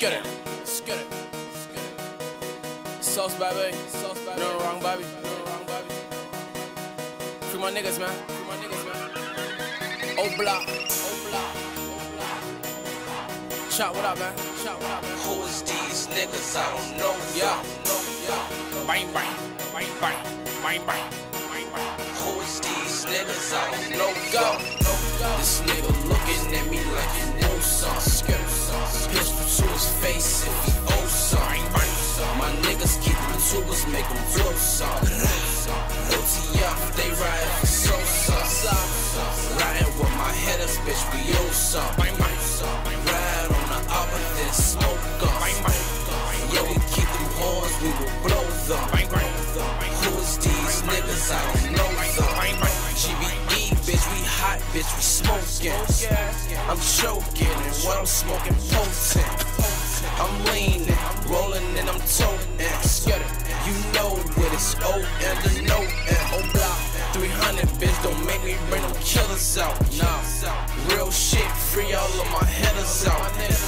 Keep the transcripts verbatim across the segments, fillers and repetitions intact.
Skid it, skid it, skid it. Sauce, baby, sauce, baby. No wrong, baby, no wrong, baby. Free my niggas, man. Free my niggas, man. Oh block, oh block, oh block. Chop, what up, man? Chop, what up, man? Who is these niggas? I don't know. Yeah, no, yeah. Bang, bang, bang, bang, bang, bang, bang, bang. Who is these niggas? I don't know. Go, no, go. This nigga looking at me like he know something. Pistol to his face if he owe something. My niggas keep the tubers, make them blow something. O T F, they ride for so something. Riding with my headers, bitch, we owe something. Ride on the upper, then smoke up. Yeah, we keep them horns, we will blow them. Who is these niggas? I don't know them. G B E, bitch, we hot, bitch, we smoking. I'm choking, and what I'm smoking potent. I'm leaning, rolling, and I'm toting. You know what it's O and the no and O block. three hundred, bitch, don't make me bring them killers out. Nah, real shit, free all of my headers out.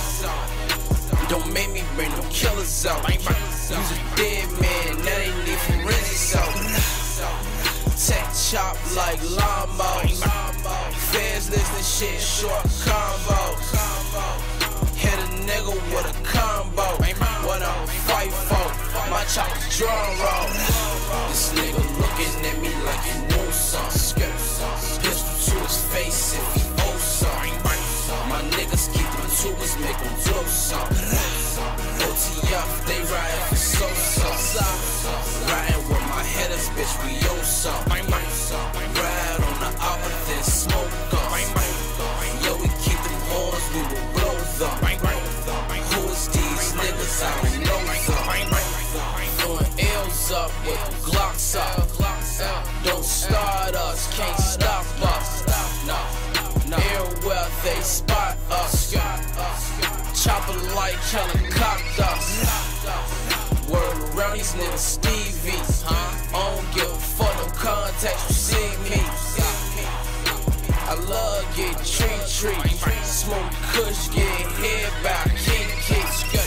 Don't make me bring them killers out. Use a dead man, now they need forensics out. Tech chop like lawnmowers. Fans listening shit, short combos. Hit a nigga with a combo. What I'm fight for, my chop's drum roll. This nigga looking at me like he know something. Pistol to his face if he owe something. My niggas keep them tubers, make them blow something. O T F, they ride for so something. Riding with my headers, bitch, we owe something. Ride on the upper, then smoke up. Yo, we keep them horns, we will blow them. Who is these niggas? I don't know them. Throwing L's up with Glocks up. Don't start us, can't stop us. No, everywhere they spot us. Chopper like helicopters. Word around these niggas Stevie. I don't give a fuck, no contact, you see me. I love get tree tree. Smoke kush, get hit by Kiki.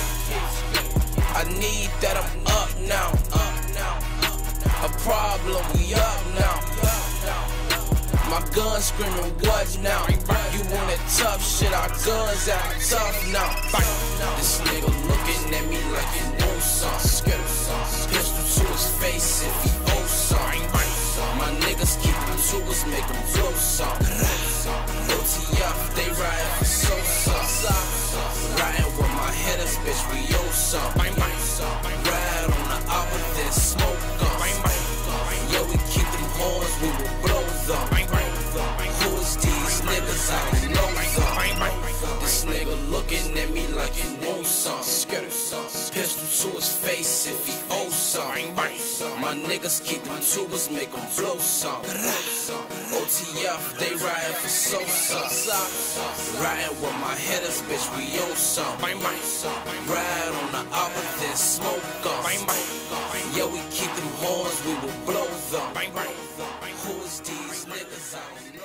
I need that, I'm up now. A problem, we up now. My gun screaming, what now? You want that tough shit, our guns out tough now. This nigga looking at me like he know something. Pistol to his face if he owe something. My niggas keep them tubers, make them blow something. O T F, they ride for so something. Riding with my headers, bitch, we owe something. Ride on the upper, then smoke up. Yeah, we keep them horns, we will blow them. Who is these niggas? I don't know them. This nigga looking at me like he know something. Pistol to his face if he owe something. My niggas keep them tubers, make them blow something. O T F, they ride for so something. Riding with my headers, bitch, we owe something. Ride on the upper, then smoke up. Yeah, we keep them horns, we will blow them. Who is these niggas? I don't know.